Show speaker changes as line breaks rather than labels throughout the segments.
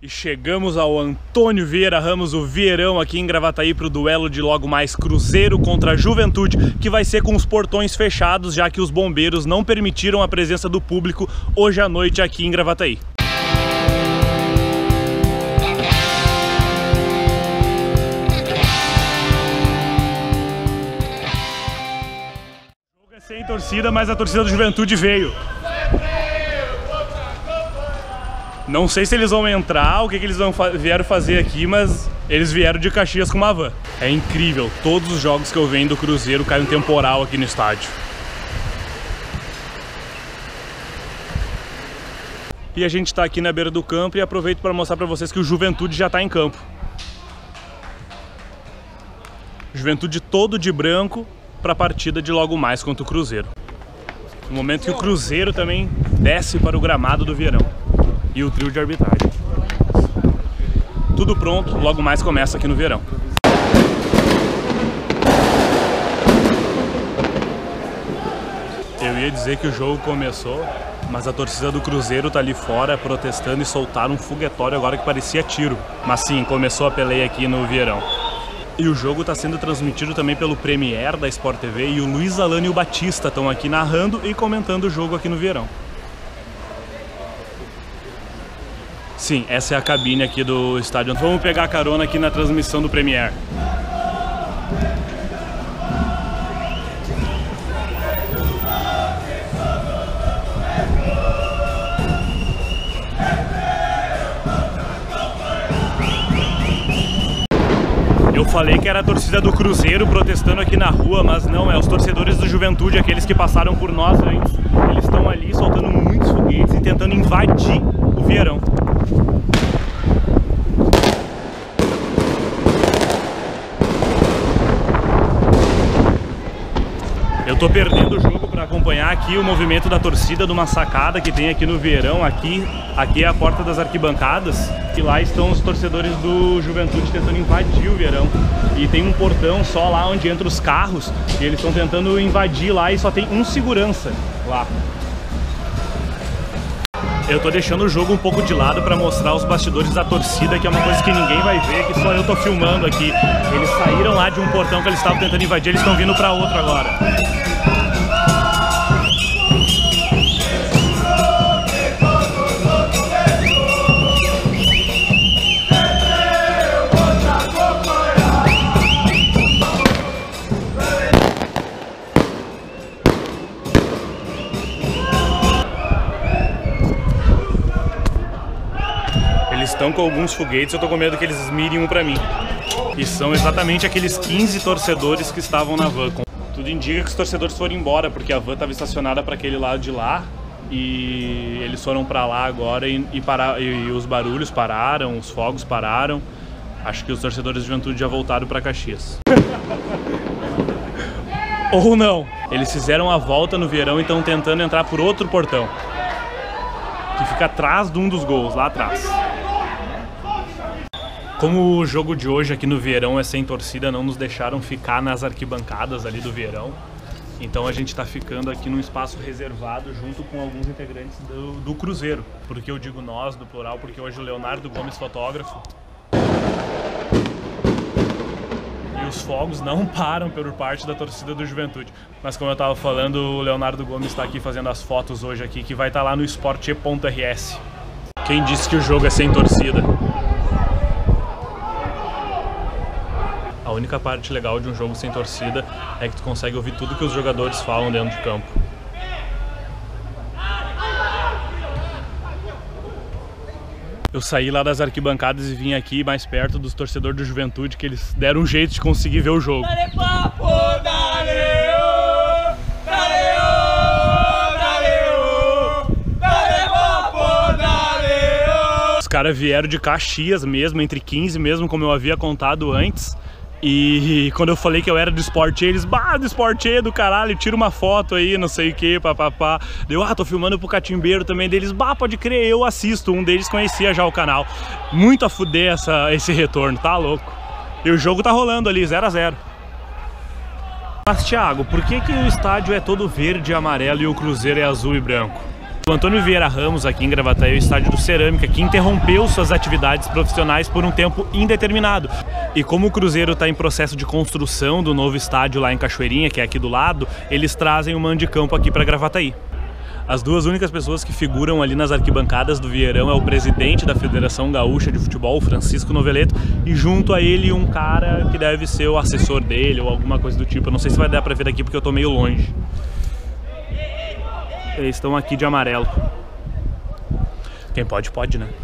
E chegamos ao Antônio Vieira Ramos, o Vieirão, aqui em Gravataí, para o duelo de logo mais Cruzeiro contra Juventude, que vai ser com os portões fechados, já que os bombeiros não permitiram a presença do público hoje à noite aqui em Gravataí. O jogo é sem torcida, mas a torcida do Juventude veio. Não sei se eles vão entrar, o que eles vieram fazer aqui, mas eles vieram de Caxias com uma van. É incrível, todos os jogos que eu venho do Cruzeiro cai um temporal aqui no estádio. E a gente está aqui na beira do campo e aproveito para mostrar para vocês que o Juventude já está em campo. Juventude todo de branco para a partida de logo mais contra o Cruzeiro. No momento que o Cruzeiro também desce para o gramado do Vieirão. E o trio de arbitragem. Tudo pronto, logo mais começa aqui no Vieirão. Eu ia dizer que o jogo começou, mas a torcida do Cruzeiro tá ali fora protestando e soltaram um foguetório agora que parecia tiro. Mas sim, começou a peleia aqui no Vieirão. E o jogo está sendo transmitido também pelo Premier da Sport TV e o Luiz Alano e o Batista estão aqui narrando e comentando o jogo aqui no Vieirão. Sim, essa é a cabine aqui do estádio. Vamos pegar carona aqui na transmissão do Premier. Eu falei que era a torcida do Cruzeiro protestando aqui na rua, mas não, é os torcedores do Juventude, aqueles que passaram por nós antes. Eles estão ali soltando muitos foguetes e tentando invadir o Vieirão. Eu tô perdendo o jogo para acompanhar aqui o movimento da torcida de uma sacada que tem aqui no Vieirão. Aqui é a porta das arquibancadas e lá estão os torcedores do Juventude tentando invadir o Vieirão. E tem um portão só lá onde entram os carros e eles estão tentando invadir lá e só tem um segurança lá. Eu tô deixando o jogo um pouco de lado para mostrar os bastidores da torcida, que é uma coisa que ninguém vai ver, que só eu tô filmando aqui. Eles saíram lá de um portão que eles estavam tentando invadir, eles estão vindo para outro agora. Estão com alguns foguetes, eu tô com medo que eles mirem um pra mim. E são exatamente aqueles 15 torcedores que estavam na van. Tudo indica que os torcedores foram embora, porque a van estava estacionada para aquele lado de lá e eles foram para lá agora e os barulhos pararam, os fogos pararam. Acho que os torcedores de Juventude já voltaram para Caxias. Ou não. Eles fizeram a volta no Vieirão e estão tentando entrar por outro portão, que fica atrás de um dos gols, lá atrás. Como o jogo de hoje aqui no Vieirão é sem torcida, não nos deixaram ficar nas arquibancadas ali do Vieirão. Então a gente tá ficando aqui num espaço reservado junto com alguns integrantes do Cruzeiro. Por que eu digo nós, do plural? Porque hoje o Leonardo Gomes, fotógrafo. E os fogos não param por parte da torcida do Juventude. Mas como eu tava falando, o Leonardo Gomes está aqui fazendo as fotos hoje aqui, que vai estar lá no esporte.rs. Quem disse que o jogo é sem torcida? A única parte legal de um jogo sem torcida é que tu consegue ouvir tudo que os jogadores falam dentro de campo. Eu saí lá das arquibancadas e vim aqui mais perto dos torcedores do Juventude, que eles deram um jeito de conseguir ver o jogo.
Dale papo, dale!
Os caras vieram de Caxias mesmo, entre 15 mesmo, como eu havia contado antes. E quando eu falei que eu era do Sport E, eles, bah, do Sport E do caralho, tira uma foto aí, não sei o que, papapá. Deu, tô filmando pro Catimbeiro também deles, bah, pode crer, eu assisto. Um deles conhecia já o canal. Muito a fuder esse retorno, tá louco. E o jogo tá rolando ali, 0 a 0. Mas, Thiago, por que o estádio é todo verde e amarelo e o Cruzeiro é azul e branco? O Antônio Vieira Ramos, aqui em Gravataí, é o estádio do Cerâmica, que interrompeu suas atividades profissionais por um tempo indeterminado. E como o Cruzeiro está em processo de construção do novo estádio lá em Cachoeirinha, que é aqui do lado, eles trazem o mando de campo aqui para Gravataí. As duas únicas pessoas que figuram ali nas arquibancadas do Vieirão é o presidente da Federação Gaúcha de Futebol, Francisco Noveleto, e junto a ele um cara que deve ser o assessor dele ou alguma coisa do tipo. Eu não sei se vai dar para ver daqui porque eu tô meio longe. Eles estão aqui de amarelo. Quem pode, pode, né?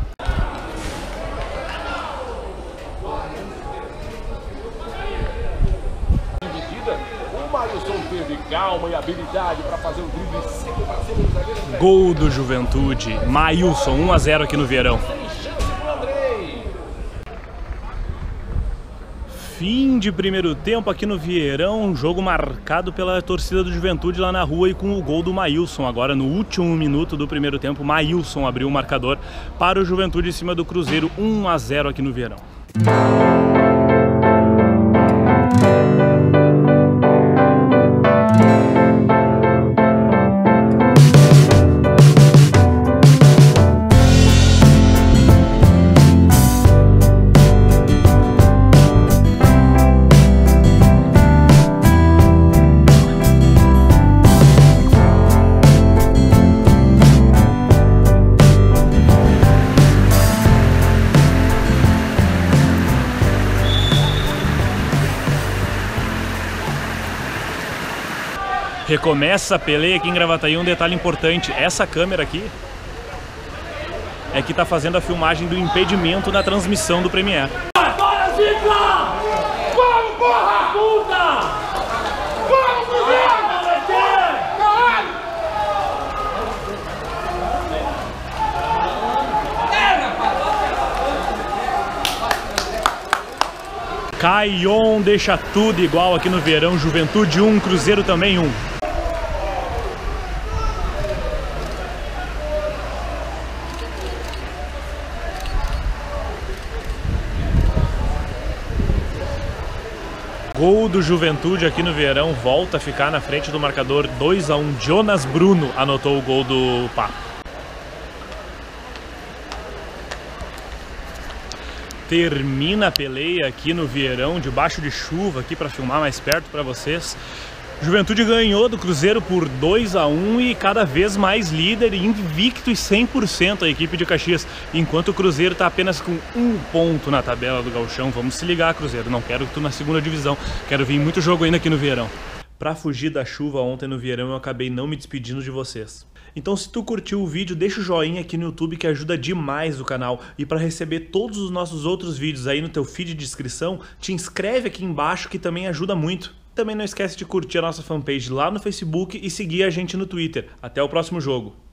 O Maílson teve calma e habilidade para fazer o drible sempre para cima do zagueiro.
Gol do Juventude. Maílson, 1 a 0 aqui no Vieirão. Fim de primeiro tempo aqui no Vieirão, jogo marcado pela torcida do Juventude lá na rua e com o gol do Maílson. Agora no último minuto do primeiro tempo, Maílson abriu o marcador para o Juventude em cima do Cruzeiro, 1 a 0 aqui no Vieirão. Recomeça a peleia aqui em Gravataí. Um detalhe importante, essa câmera aqui é que tá fazendo a filmagem do impedimento na transmissão do Premier.
Bora, Zica! Vamos, porra! Puta! Vamos, Cruzeiro! Caralho!
Caion deixa tudo igual aqui no Vieirão. Juventude 1, Cruzeiro também 1. Gol do Juventude aqui no Vieirão, volta a ficar na frente do marcador, 2 a 1. Jonas Bruno anotou o gol do Papo. Termina a peleia aqui no Vieirão, debaixo de chuva aqui para filmar mais perto para vocês. Juventude ganhou do Cruzeiro por 2 a 1 e cada vez mais líder, invicto e 100% a equipe de Caxias, enquanto o Cruzeiro está apenas com 1 ponto na tabela do Gauchão. Vamos se ligar, Cruzeiro, não quero tu na segunda divisão, quero vir muito jogo ainda aqui no Vieirão. Para fugir da chuva ontem no Vieirão, eu acabei não me despedindo de vocês. Então se tu curtiu o vídeo, deixa o joinha aqui no YouTube que ajuda demais o canal. E para receber todos os nossos outros vídeos aí no teu feed de inscrição, te inscreve aqui embaixo que também ajuda muito. Também não esquece de curtir a nossa fanpage lá no Facebook e seguir a gente no Twitter. Até o próximo jogo!